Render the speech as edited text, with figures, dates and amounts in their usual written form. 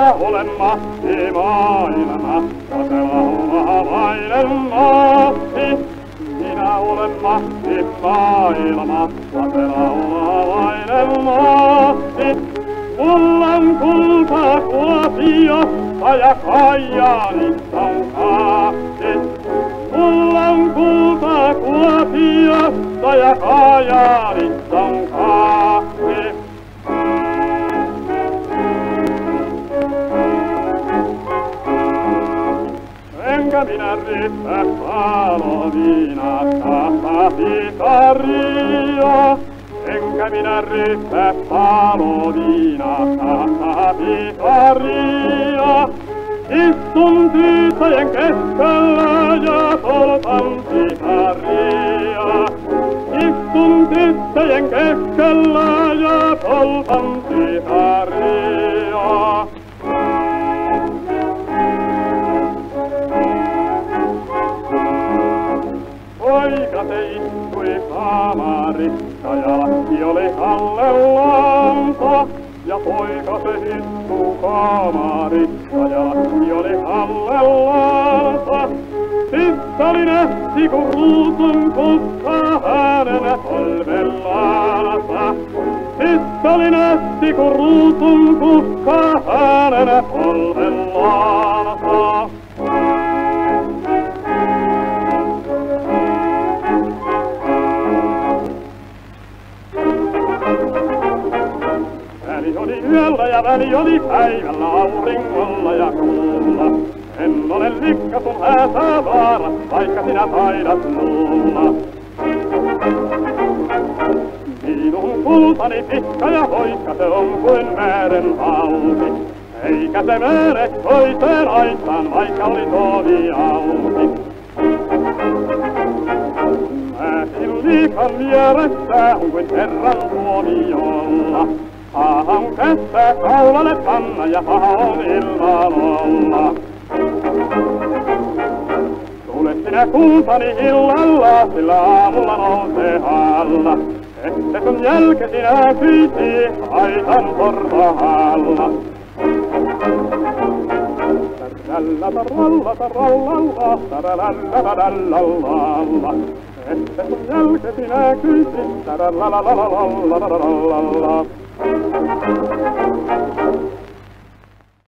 minä olen Matti maailma, katelahulahavainen Matti. Minä olen Matti maailma, katelahulahavainen Matti. Mulla on kultaa Kuopiossa ja Kajaanissa on kaappi. Mulla on kultaa Kuopiossa ja Kajaanissa on kaappi. Enkä minä riippää paloviinaa kahvitaria. Enkä minä riippää paloviinaa kahvitaria. Istun tytöjen keskellä ja poltan sikaria. Istun tyttöjen keskellä ja poltan sikaria. Poika se istui kamarissa ja laki oli kallellansa. Ja poika se istui kamarissa ja laki oli kallellansa. Tyttö nähti kun ruusun kukka hänen polvellansa. Tyttö nähti kun ruusun kukka hänen polvellansa. Väli oli yöllä ja väli oli päivällä, auringolla ja kuulla. En ole likka sun häätää vaara, vaikka sinä taidat luulla. Minun kultani pikka ja hoikka, se on kuin määren hauki. Eikä se määre toiseen aikaan, vaikka oli tovi auki. Mäkin liikan vieressä on kuin herran tuomiolla. Paha on kättää kaulalle panna ja paha on illalla olla. Tule sinä kultani illalla, sillä aamulla nousee halla. Ette sun jälke sinä kyisi aitan portahalla. Taralla taralla tarallalla, taralalalalala. Ette sun jälke sinä kyisi, taralalalalala.